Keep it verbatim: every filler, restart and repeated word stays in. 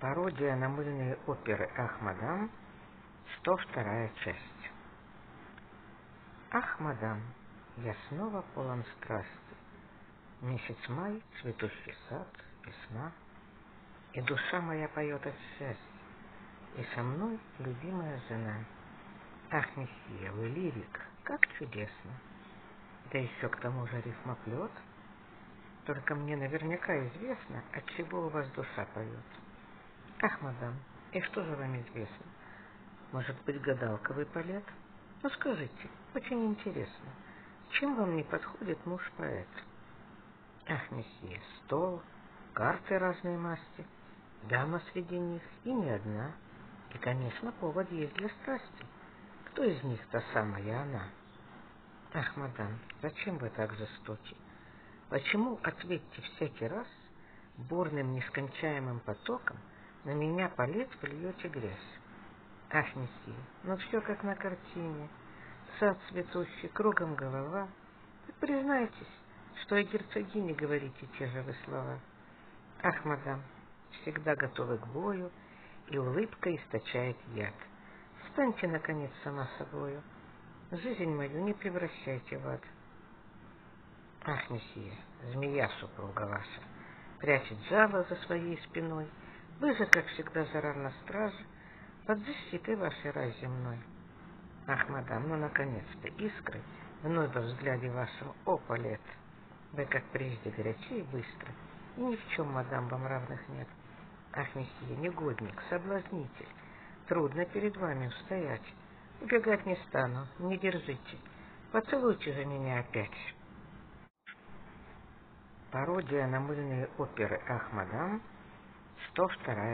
Пародия на мыльные оперы «Ах, мадам», сто вторая часть. Ах, мадам, я снова полон страсти. Месяц май, цветущий сад, весна, и душа моя поет от счастья, и со мной любимая жена. Ах, месье, вы лирик, как чудесно! Да еще к тому же рифмоплет. Только мне наверняка известно, от чего у вас душа поет. Ах, мадам, и что же вам известно? Может быть, гадалка вы поэт? Ну, скажите, очень интересно, чем вам не подходит муж-поэт? Ах, месье, стол, карты разной масти, дама среди них, и не одна. И, конечно, повод есть для страсти. Кто из них та самая она? Ах, мадам, зачем вы так жестоки? Почему, ответьте всякий раз, бурным нескончаемым потоком на меня по лет плюете грязь? Ах, месье, ну все как на картине, сад цветущий, кругом голова. Вы признайтесь, что о герцогине говорите те же вы слова. Ах, мадам, всегда готовы к бою, и улыбка источает яд. Станьте, наконец, сама собою, жизнь мою не превращайте в ад. Ах, месье, змея супруга ваша, прячет жало за своей спиной, вы же, как всегда, жара на страже, под защитой вашей рай земной. Ах, мадам, ну, наконец-то, искры вновь во взгляде вашем, о, Палет. Вы, как прежде, горячи и быстры, и ни в чем, мадам, вам равных нет. Ах, месье, негодник, соблазнитель, трудно перед вами устоять. Убегать не стану, не держите, поцелуйте же меня опять. Пародия на мыльные оперы «Ах, мадам», сто вторая